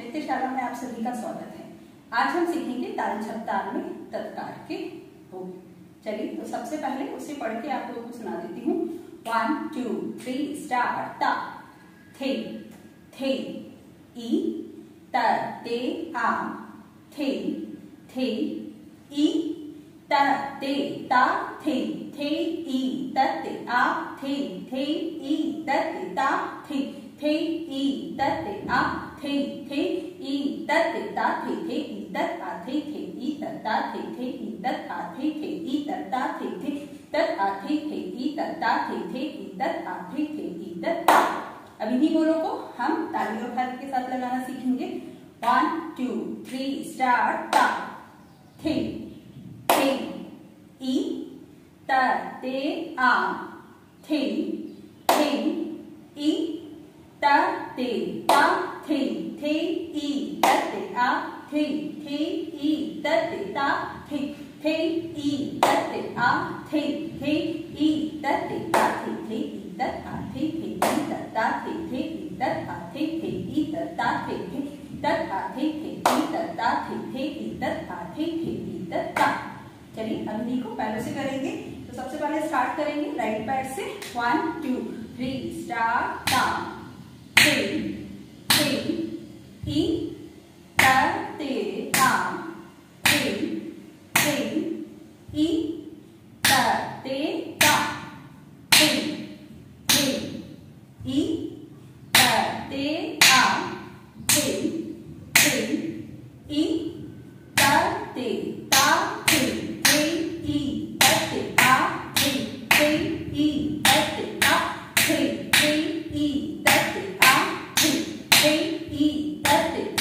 नृत्यशाला में आप सभी का स्वागत है। आज हम सीखेंगे ताल झपताल में तत्कार के बोल। चलिए तो सबसे पहले उसे पढ़ के आप लोगों को सुना देती हूँ। 1 2 3 स्टार्ट। ता थे थे ई त ते आ थे थे ई त ते ता थे थे ई त ते आ थे थे ई त ते ता थे थे ई त ते आ थे थे ई त ते ता थे थे ई त आ थे थे ई त ता थे थे ई त आ थे थे ई त ता थे थे त आ थे थे ई त ता थे थे ई त आ थे थे ई त ता। अब इन्हीं बोलों को हम ताली और थाली के साथ लगाना सीखेंगे। 1 2 3 स्टार्ट। ता थे थे ई त ते आ थे थे ई त ते ता थे थे ई त ते आ थे थे ई त ते ता थे थे ई त ते आ थे थे ई त ते ता थे थे ई त आ थे थे ई त ता थे थे ई त आ थे थे ई त ता थे थे त आ थे थे ई त ता थे थे ई त आ थे थे ई त ता। चलिए अब इन्हीं को पैरों से करेंगे। तो सबसे पहले स्टार्ट करेंगे राइट पैर से। 1 2 3 स्टार्ट। ता थे थे ई त ते आ थे थे ई त ते ता थे थे ई त ते आ थे थे ई त ते ता थे थे ई त ते आ थे थे ई त ते आ थे थे ई त ते आ थे थे ई त ते